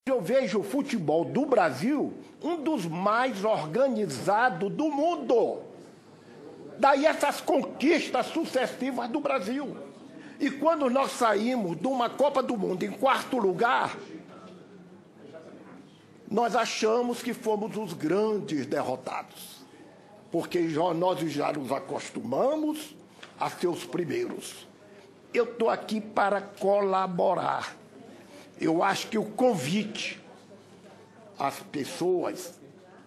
Eu vejo o futebol do Brasil um dos mais organizados do mundo. Daí essas conquistas sucessivas do Brasil. E quando nós saímos de uma Copa do Mundo em quarto lugar, nós achamos que fomos os grandes derrotados. Porque nós já nos acostumamos a ser os primeiros. Eu estou aqui para colaborar. Eu acho que o convite às pessoas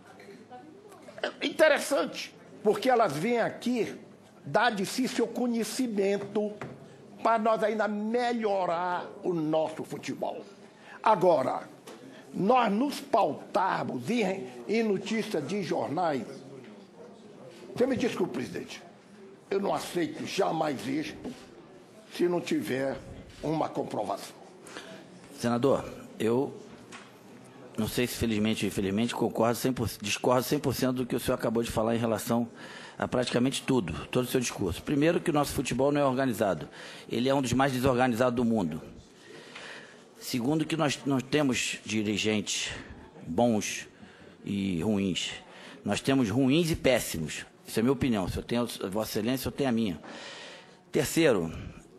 é interessante, porque elas vêm aqui dar de si seu conhecimento para nós ainda melhorar o nosso futebol. Agora, nós nos pautarmos em notícias de jornais. Você me desculpe, presidente, eu não aceito jamais isto se não tiver uma comprovação. Senador, eu não sei se felizmente ou infelizmente discordo 100% do que o senhor acabou de falar em relação a praticamente tudo, todo o seu discurso. Primeiro, que o nosso futebol não é organizado. Ele é um dos mais desorganizados do mundo. Segundo, que nós não temos dirigentes bons e ruins. Nós temos ruins e péssimos. Isso é a minha opinião. Se eu tenho a Vossa Excelência, eu tenho a minha. Terceiro,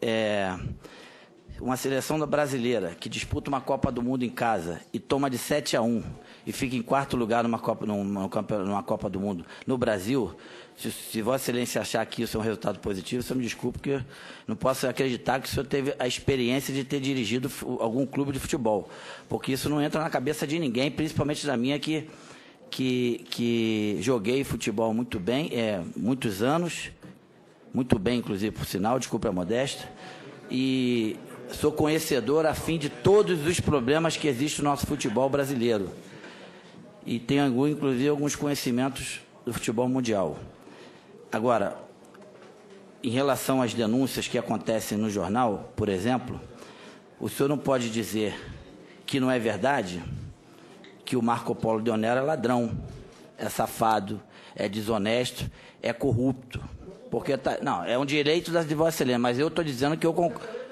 uma seleção brasileira que disputa uma Copa do Mundo em casa e toma de 7-1 e fica em quarto lugar numa Copa do Mundo no Brasil, se Vossa Excelência achar que isso é um resultado positivo, o senhor me desculpe, porque eu não posso acreditar que o senhor teve a experiência de ter dirigido algum clube de futebol, porque isso não entra na cabeça de ninguém, principalmente da minha, que joguei futebol muito bem, muitos anos, muito bem, inclusive, por sinal, desculpe a modéstia, e sou conhecedor a fim de todos os problemas que existem no nosso futebol brasileiro. E tenho, inclusive, alguns conhecimentos do futebol mundial. Agora, em relação às denúncias que acontecem no jornal, por exemplo, o senhor não pode dizer que não é verdade que o Marco Polo Deonero é ladrão, é safado, é desonesto, é corrupto. Porque não, é um direito de Vossa Excelência, mas eu estou dizendo que eu concordo.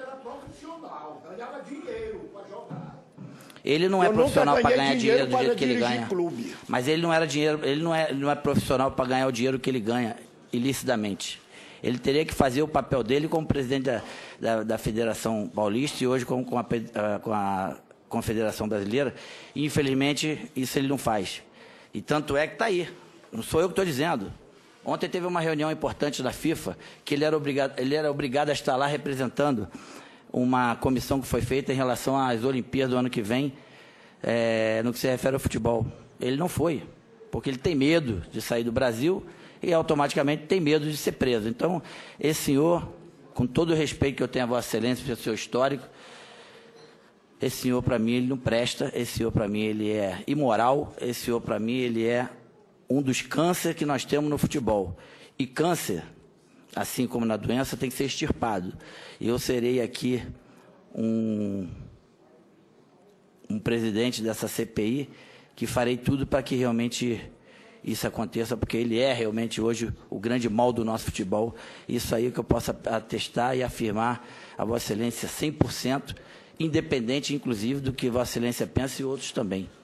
Ele não é profissional para ganhar dinheiro do jeito que ele ganha. Mas ele não era dinheiro, ele não é profissional para ganhar o dinheiro que ele ganha ilicitamente. Ele teria que fazer o papel dele como presidente da Federação Paulista e hoje com a Confederação Brasileira. E, infelizmente, isso ele não faz. E tanto é que está aí. Não sou eu que estou dizendo. Ontem teve uma reunião importante da FIFA que ele era obrigado a estar lá representando uma comissão que foi feita em relação às Olimpíadas do ano que vem, no que se refere ao futebol. Ele não foi, porque ele tem medo de sair do Brasil e automaticamente tem medo de ser preso. Então, esse senhor, com todo o respeito que eu tenho a Vossa Excelência pelo seu histórico, esse senhor, para mim, ele não presta, esse senhor, para mim, ele é imoral, esse senhor, para mim, ele é um dos cânceres que nós temos no futebol. E câncer, assim como na doença, tem que ser extirpado. E eu serei aqui um presidente dessa CPI que farei tudo para que realmente isso aconteça, porque ele é realmente hoje o grande mal do nosso futebol. Isso aí que eu posso atestar e afirmar a Vossa Excelência 100%, independente, inclusive, do que Vossa Excelência pensa e outros também.